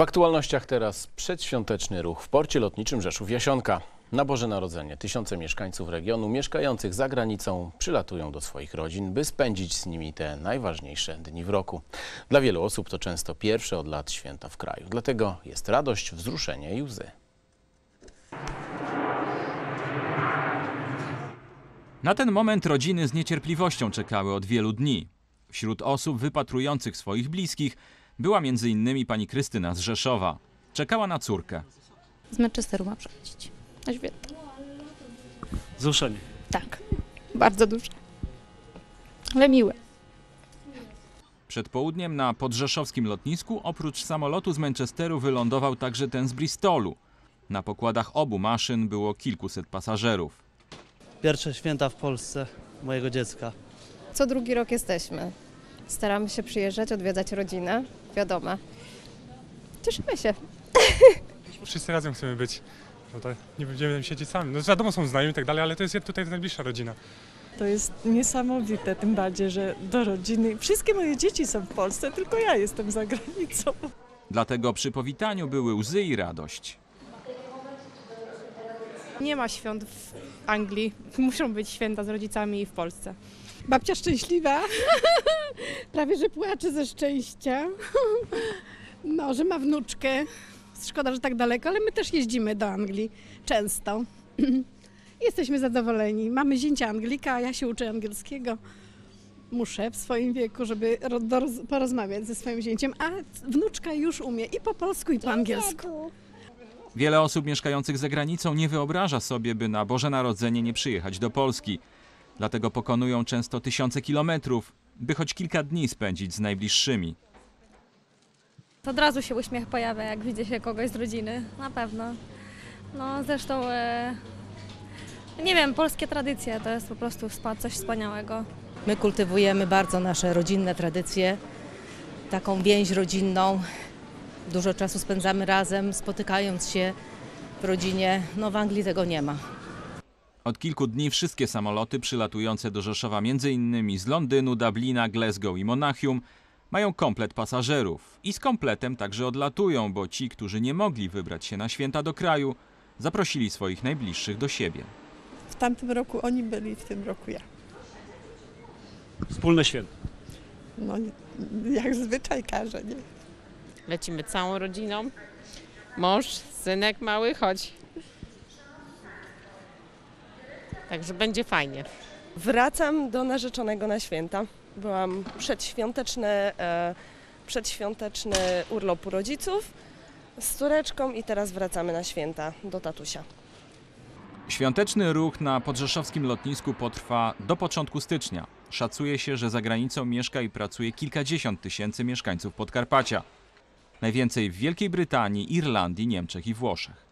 aktualnościach teraz przedświąteczny ruch w porcie lotniczym Rzeszów-Jasionka. Na Boże Narodzenie tysiące mieszkańców regionu mieszkających za granicą przylatują do swoich rodzin, by spędzić z nimi te najważniejsze dni w roku. Dla wielu osób to często pierwsze od lat święta w kraju. Dlatego jest radość, wzruszenie i łzy. Na ten moment rodziny z niecierpliwością czekały od wielu dni. Wśród osób wypatrujących swoich bliskich była m.in. pani Krystyna z Rzeszowa. Czekała na córkę. Z Manchesteru ma przychodzić na święta. Wzruszenie. Tak, bardzo duże, ale miłe. Przed południem na podrzeszowskim lotnisku oprócz samolotu z Manchesteru wylądował także ten z Bristolu. Na pokładach obu maszyn było kilkuset pasażerów. Pierwsze święta w Polsce mojego dziecka. Co drugi rok jesteśmy. Staramy się przyjeżdżać, odwiedzać rodzinę, wiadomo. Cieszymy się. Wszyscy razem chcemy być, bo to nie będziemy siedzieć sami. No wiadomo, są znajomi i tak dalej, ale to jest tutaj najbliższa rodzina. To jest niesamowite, tym bardziej, że do rodziny. Wszystkie moje dzieci są w Polsce, tylko ja jestem za granicą. Dlatego przy powitaniu były łzy i radość. Nie ma świąt w Anglii. Muszą być święta z rodzicami w Polsce. Babcia szczęśliwa, prawie że płacze ze szczęścia, no, że ma wnuczkę. Szkoda, że tak daleko, ale my też jeździmy do Anglii często. Jesteśmy zadowoleni. Mamy zięcia Anglika, a ja się uczę angielskiego. Muszę w swoim wieku, żeby porozmawiać ze swoim zięciem, a wnuczka już umie i po polsku, i po angielsku. Wiele osób mieszkających za granicą nie wyobraża sobie, by na Boże Narodzenie nie przyjechać do Polski. Dlatego pokonują często tysiące kilometrów, by choć kilka dni spędzić z najbliższymi. Od razu się uśmiech pojawia, jak widzi się kogoś z rodziny, na pewno. No zresztą, nie wiem, polskie tradycje to jest po prostu coś wspaniałego. My kultywujemy bardzo nasze rodzinne tradycje, taką więź rodzinną. Dużo czasu spędzamy razem, spotykając się w rodzinie. No w Anglii tego nie ma. Od kilku dni wszystkie samoloty przylatujące do Rzeszowa m.in. z Londynu, Dublina, Glasgow i Monachium mają komplet pasażerów. I z kompletem także odlatują, bo ci, którzy nie mogli wybrać się na święta do kraju, zaprosili swoich najbliższych do siebie. W tamtym roku oni byli, w tym roku ja. Wspólne święto. No jak zwyczaj każe, nie? Lecimy całą rodziną. Mąż, synek mały, chodź. Także będzie fajnie. Wracam do narzeczonego na święta. Byłam przedświąteczny urlop u rodziców z córeczką i teraz wracamy na święta do tatusia. Świąteczny ruch na podrzeszowskim lotnisku potrwa do początku stycznia. Szacuje się, że za granicą mieszka i pracuje kilkadziesiąt tysięcy mieszkańców Podkarpacia. Najwięcej w Wielkiej Brytanii, Irlandii, Niemczech i Włoszech.